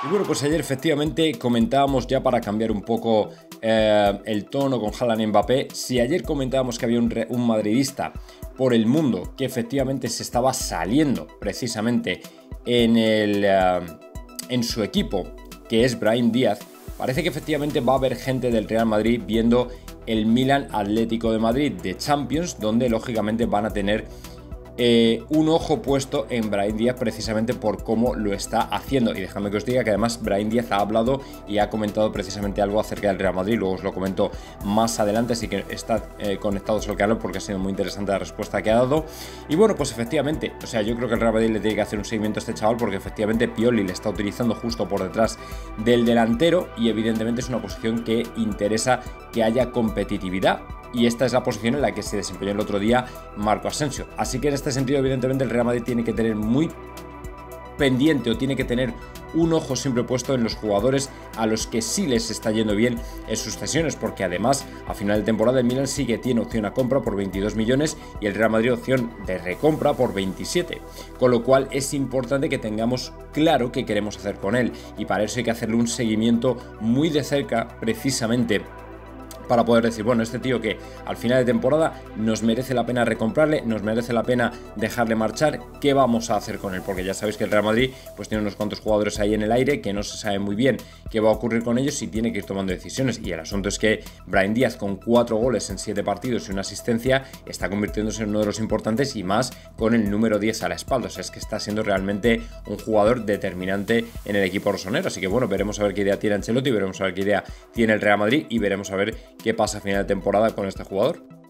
Y bueno, pues ayer efectivamente comentábamos, ya para cambiar un poco el tono con Haaland y Mbappé, si ayer comentábamos que había un madridista por el mundo que efectivamente se estaba saliendo precisamente en su equipo, que es Brahim Díaz, parece que efectivamente va a haber gente del Real Madrid viendo el Milan Atlético de Madrid de Champions, donde lógicamente van a tener un ojo puesto en Brahim Díaz precisamente por cómo lo está haciendo. Y dejadme que os diga que además Brahim Díaz ha hablado y ha comentado precisamente algo acerca del Real Madrid. Luego os lo comento más adelante, así que estad conectados al canal porque ha sido muy interesante la respuesta que ha dado. Y bueno, pues efectivamente, o sea, yo creo que el Real Madrid le tiene que hacer un seguimiento a este chaval, porque efectivamente Pioli le está utilizando justo por detrás del delantero y evidentemente es una posición que interesa que haya competitividad. Y esta es la posición en la que se desempeñó el otro día Marco Asensio. Así que en este sentido, evidentemente, el Real Madrid tiene que tener muy pendiente, o tiene que tener un ojo siempre puesto en los jugadores a los que sí les está yendo bien en sus cesiones, porque además a final de temporada el Milan sí que tiene opción a compra por 22 millones y el Real Madrid opción de recompra por 27, con lo cual es importante que tengamos claro qué queremos hacer con él, y para eso hay que hacerle un seguimiento muy de cerca, precisamente para poder decir, bueno, este tío que al final de temporada nos merece la pena recomprarle, nos merece la pena dejarle marchar, ¿qué vamos a hacer con él? Porque ya sabéis que el Real Madrid pues tiene unos cuantos jugadores ahí en el aire que no se sabe muy bien qué va a ocurrir con ellos y tiene que ir tomando decisiones. Y el asunto es que Brahim Díaz, con 4 goles en 7 partidos y una asistencia, está convirtiéndose en uno de los importantes, y más con el número 10 a la espalda. O sea, es que está siendo realmente un jugador determinante en el equipo rosonero. Así que bueno, veremos a ver qué idea tiene Ancelotti, veremos a ver qué idea tiene el Real Madrid y veremos a ver qué pasa a final de temporada con este jugador.